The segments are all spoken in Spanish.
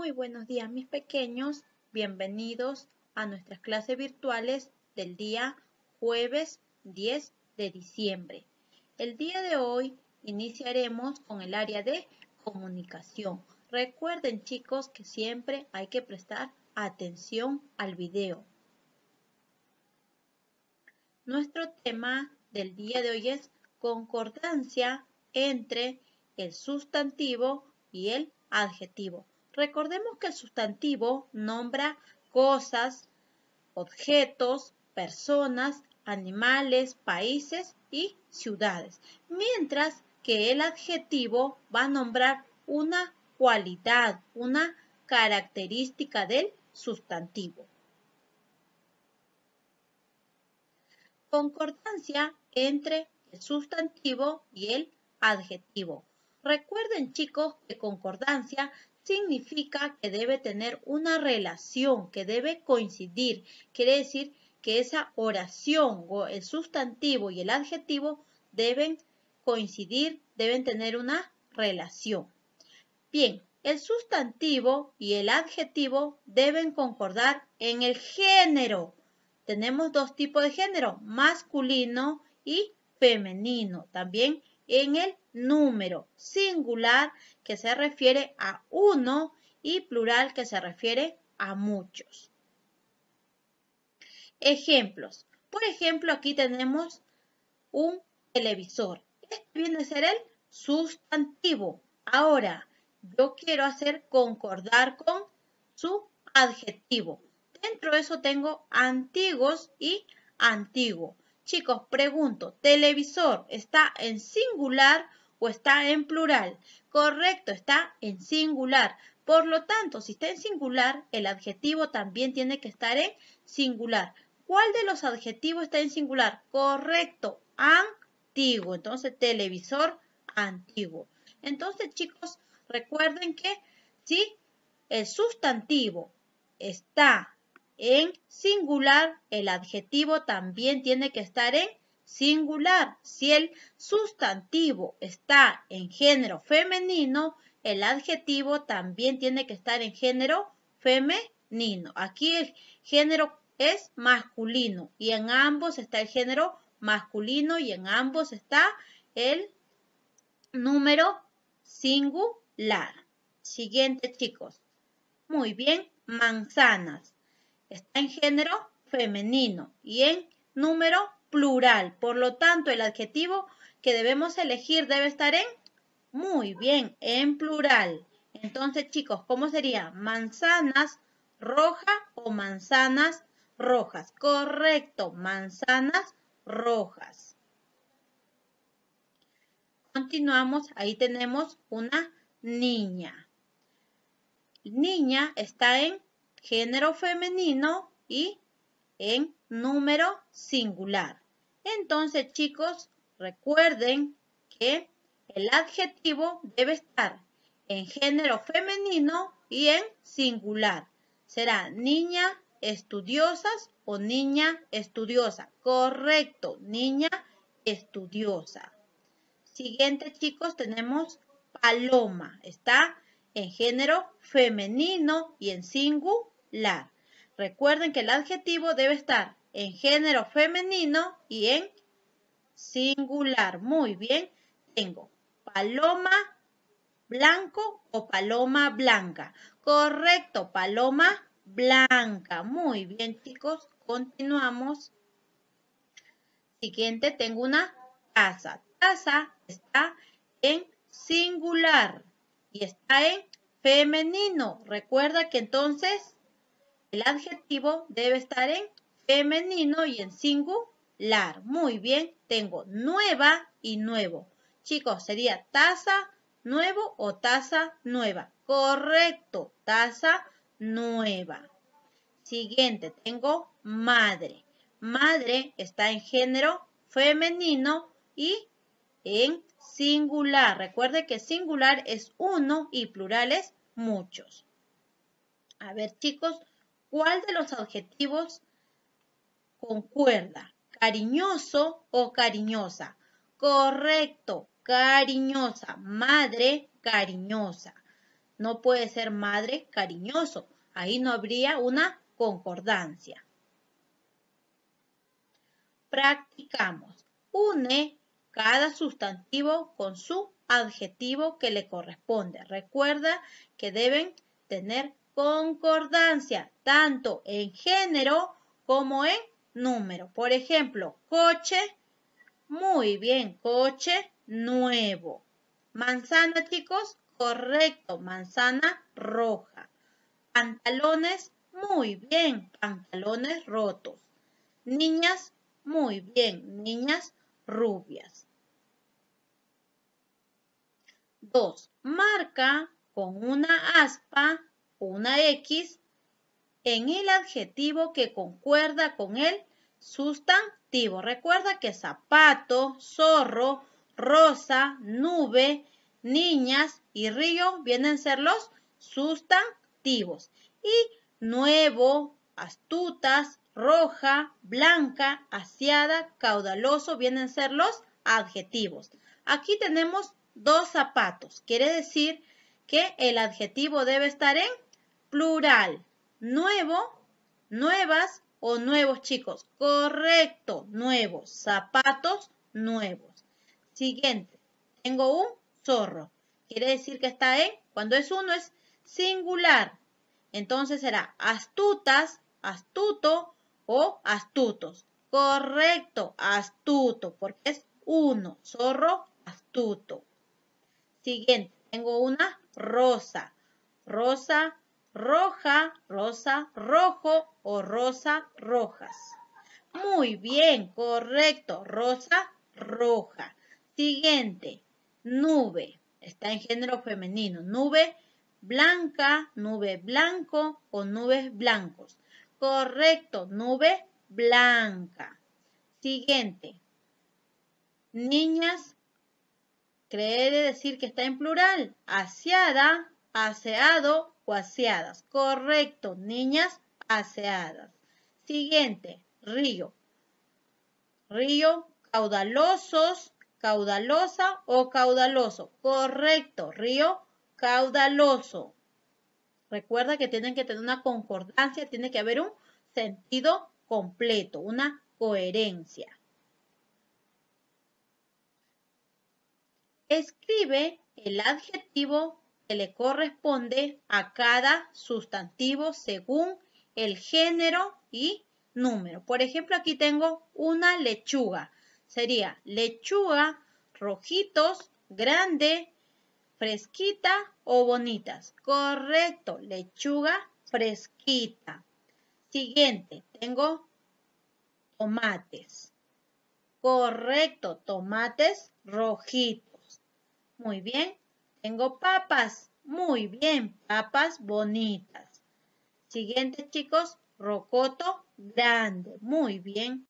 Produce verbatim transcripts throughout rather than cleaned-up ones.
Muy buenos días, mis pequeños. Bienvenidos a nuestras clases virtuales del día jueves diez de diciembre. El día de hoy iniciaremos con el área de comunicación. Recuerden, chicos, que siempre hay que prestar atención al video. Nuestro tema del día de hoy es concordancia entre el sustantivo y el adjetivo. Recordemos que el sustantivo nombra cosas, objetos, personas, animales, países y ciudades, mientras que el adjetivo va a nombrar una cualidad, una característica del sustantivo. Concordancia entre el sustantivo y el adjetivo. Recuerden, chicos, que concordancia significa que debe tener una relación, que debe coincidir. Quiere decir que esa oración o el sustantivo y el adjetivo deben coincidir, deben tener una relación. Bien, el sustantivo y el adjetivo deben concordar en el género. Tenemos dos tipos de género, masculino y femenino. También en el número, singular que se refiere a uno y plural que se refiere a muchos. Ejemplos. Por ejemplo, aquí tenemos un televisor. Este viene a ser el sustantivo. Ahora, yo quiero hacer concordar con su adjetivo. Dentro de eso tengo antiguos y antiguo. Chicos, pregunto, ¿televisor está en singular o está en plural? Correcto, está en singular. Por lo tanto, si está en singular, el adjetivo también tiene que estar en singular. ¿Cuál de los adjetivos está en singular? Correcto, antiguo. Entonces, televisor, antiguo. Entonces, chicos, recuerden que si el sustantivo está en singular, el adjetivo también tiene que estar en singular. Si el sustantivo está en género femenino, el adjetivo también tiene que estar en género femenino. Aquí el género es masculino y en ambos está el género masculino y en ambos está el número singular. Siguiente, chicos. Muy bien, manzanas. Está en género femenino y en número plural. Por lo tanto, el adjetivo que debemos elegir debe estar en, muy bien, en plural. Entonces, chicos, ¿cómo sería? Manzanas roja o manzanas rojas. Correcto, manzanas rojas. Continuamos, ahí tenemos una niña. Niña está en género femenino y en número singular. Entonces, chicos, recuerden que el adjetivo debe estar en género femenino y en singular. Será niña estudiosas o niña estudiosa. Correcto, niña estudiosa. Siguiente, chicos, tenemos paloma. Está en género femenino y en singular. Recuerden que el adjetivo debe estar en género femenino y en singular. Muy bien. Tengo paloma blanco o paloma blanca. Correcto, paloma blanca. Muy bien, chicos. Continuamos. Siguiente, tengo una taza. Taza está en singular y está en femenino. Recuerda que entonces el adjetivo debe estar en femenino y en singular. Muy bien, tengo nueva y nuevo. Chicos, sería taza nuevo o taza nueva. Correcto, taza nueva. Siguiente, tengo madre. Madre está en género femenino y en singular. Recuerde que singular es uno y plural es muchos. A ver, chicos, ¿cuál de los adjetivos concuerda? ¿Cariñoso o cariñosa? Correcto, cariñosa. Madre, cariñosa. no puede ser madre cariñoso. Ahí no habría una concordancia. Practicamos. Une cada sustantivo con su adjetivo que le corresponde. Recuerda que deben tener concordancia, tanto en género como en número. Por ejemplo, coche, muy bien, coche nuevo. Manzana, chicos, correcto, manzana roja. Pantalones, muy bien, pantalones rotos. Niñas, muy bien, niñas rubias. dos. Marca con una aspa o una X en el adjetivo que concuerda con el sustantivo. Recuerda que zapato, zorro, rosa, nube, niñas y río vienen a ser los sustantivos. Y nuevo, astutas, roja, blanca, aseada, caudaloso vienen a ser los adjetivos. Aquí tenemos dos zapatos. Quiere decir que el adjetivo debe estar en plural. Nuevo, nuevas o nuevos, chicos. Correcto, nuevos. Zapatos nuevos. Siguiente. Tengo un zorro. Quiere decir que está en, cuando es uno es singular. Entonces será astutas, astuto o astutos. Correcto, astuto, porque es uno. Zorro, astuto. Siguiente. Tengo una rosa. Rosa, roja, rosa, rojo o rosa, rojas. Muy bien, correcto. Rosa, roja. Siguiente. Nube. Está en género femenino. Nube blanca, nube blanco o nubes blancos. Correcto, nube blanca. Siguiente. Niñas. Quiere decir que está en plural. Aseada, aseado o aseadas. Correcto, niñas aseadas. Siguiente, río. Río, caudalosos, caudalosa o caudaloso. Correcto, río caudaloso. Recuerda que tienen que tener una concordancia, tiene que haber un sentido completo, una coherencia. Escribe el adjetivo que le corresponde a cada sustantivo según el género y número. Por ejemplo, aquí tengo una lechuga. Sería lechuga, rojitos, grande, fresquita o bonitas. Correcto, lechuga fresquita. Siguiente, tengo tomates. Correcto, tomates rojitos. Muy bien. Tengo papas. Muy bien, papas bonitas. Siguiente, chicos, rocoto grande. Muy bien.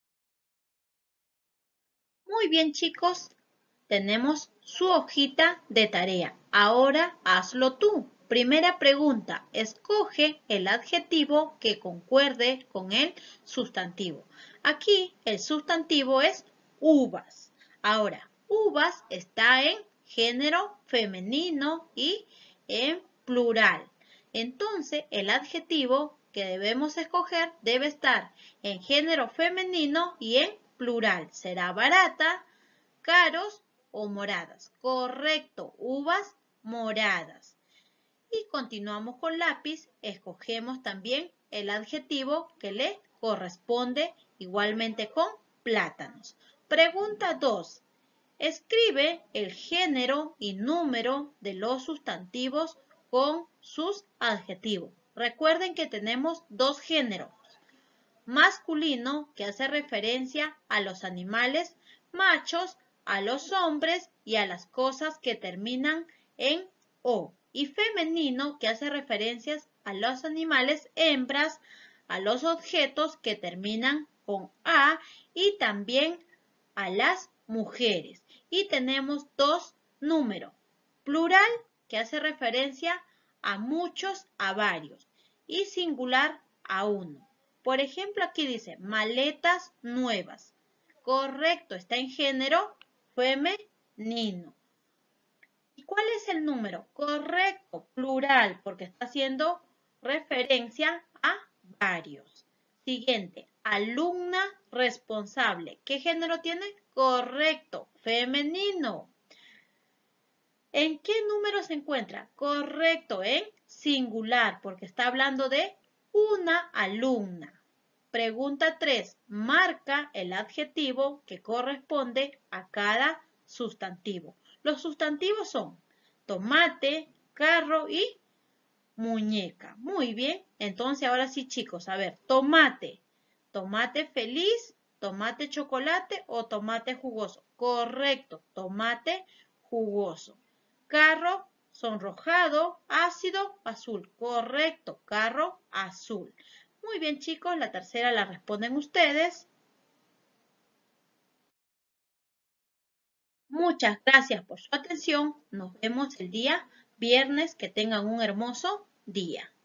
Muy bien, chicos. Tenemos su hojita de tarea. Ahora hazlo tú. Primera pregunta. Escoge el adjetivo que concuerde con el sustantivo. Aquí el sustantivo es uvas. Ahora, uvas está en género femenino y en plural. Entonces, el adjetivo que debemos escoger debe estar en género femenino y en plural. Será barata, caros o moradas. Correcto, uvas moradas. Y continuamos con lápiz. Escogemos también el adjetivo que le corresponde igualmente con plátanos. Pregunta dos. Escribe el género y número de los sustantivos con sus adjetivos. Recuerden que tenemos dos géneros. Masculino, que hace referencia a los animales machos, a los hombres y a las cosas que terminan en O. Y femenino, que hace referencias a los animales hembras, a los objetos que terminan con A y también a las mujeres. Y tenemos dos números. Plural, que hace referencia a muchos, a varios. Y singular, a uno. Por ejemplo, aquí dice maletas nuevas. Correcto, está en género femenino. ¿Y cuál es el número? Correcto, plural, porque está haciendo referencia a varios. Siguiente, alumna responsable. ¿Qué género tiene? Correcto, femenino. ¿En qué número se encuentra? Correcto, en singular, porque está hablando de una alumna. Pregunta tres. Marca el adjetivo que corresponde a cada sustantivo. Los sustantivos son tomate, carro y muñeca. Muy bien. Entonces, ahora sí, chicos, a ver, tomate. Tomate feliz, tomate chocolate o tomate jugoso. Correcto, tomate jugoso. Carro, sonrojado, ácido, azul. Correcto, carro azul. Muy bien, chicos, la tercera la responden ustedes. Muchas gracias por su atención. Nos vemos el día viernes. Que tengan un hermoso día.